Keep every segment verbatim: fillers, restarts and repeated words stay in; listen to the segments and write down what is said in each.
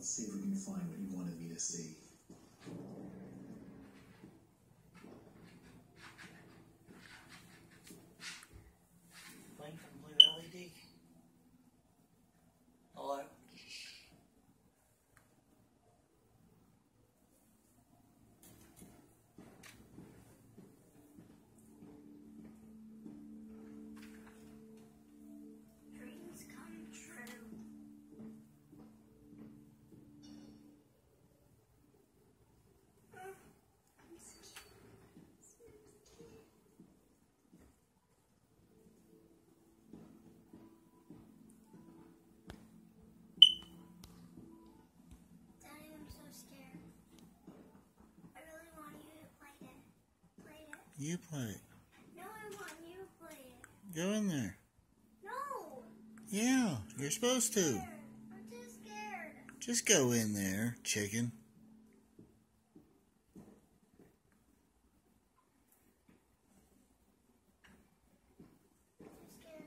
Let's see if we can find what you wanted me to see. Blink from blue L E D. Hello? Dreams come true. You play it. No, I want you to play it. Go in there. No. Yeah, you're supposed to. I'm too scared. Just go in there, chicken. I'm scared.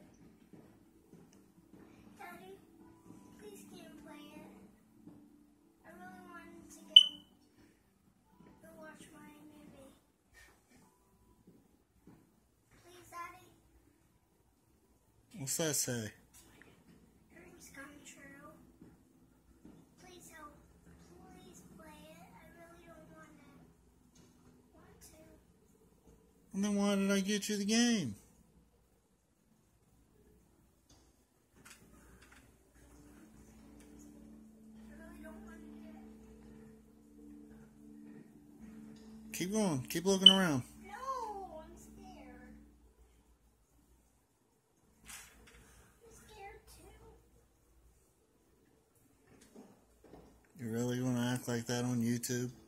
Daddy, please can you play it? I really wanted to go and watch my movie. Please, Daddy. What's that say? Dreams come true. Please help. Please play it. I really don't want to. Want to. And then why did I get you the game? I really don't want to do it. Keep going. Keep looking around. No, I'm scared. I'm scared too. You really want to act like that on YouTube?